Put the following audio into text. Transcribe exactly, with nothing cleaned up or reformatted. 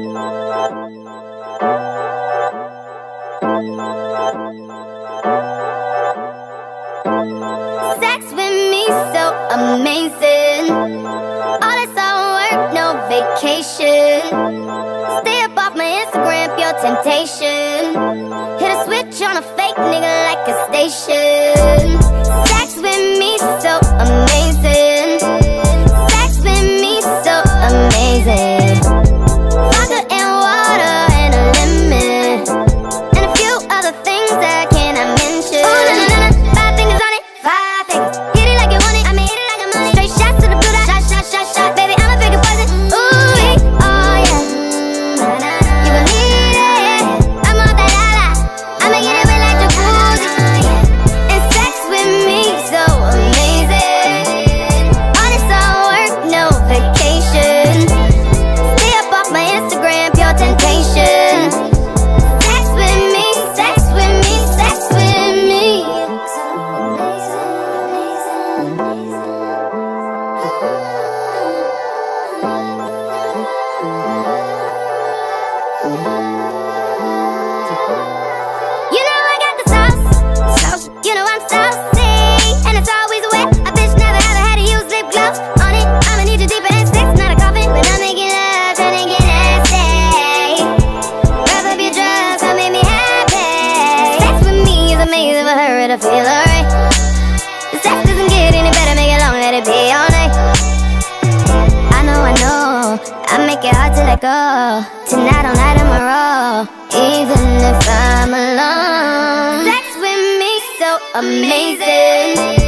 Sex with me so amazing. All this hard work, no vacation. Stay up off my Instagram, pure temptation. Hit a switch on a fake nigga like a station. Sex with me so amazing. Sex with me so amazing. Vodka and water and a lemon, and a few other things that I cannot mention. Oh, na, na, na, na. Five fingers on it, five fingers. Hit it like you want it, I mean hit it like I'm on it. Straight shots to the blue dot, shot, shot, shot, shot. Baby, I'm a bigger poison. Ooh, yeah. Oh yeah. You gon' need it. I'm on that la-la. I'ma get it wet like jacuzzi. And sex with me so amazing. All this hard work, no vacation. Stay up off my Instagram, pure temptation. Sex with me, sex with me, sex with me. You know I got the sauce, sauce. You know I'm saucy, and it's always wet. A bitch never ever had to use lip gloss on it. I'ma need you deeper than six, not a coffin. When I'm making love, trying to get nasty. Rev up your drugs, come make me happy. Sex with me is amazing for her to feel alright. The sex doesn't get any better, make it long, let it be all night. I know, I know, I make it hard to let go. Tonight all night tomorrow, even if I'm alone. Sex with me so amazing.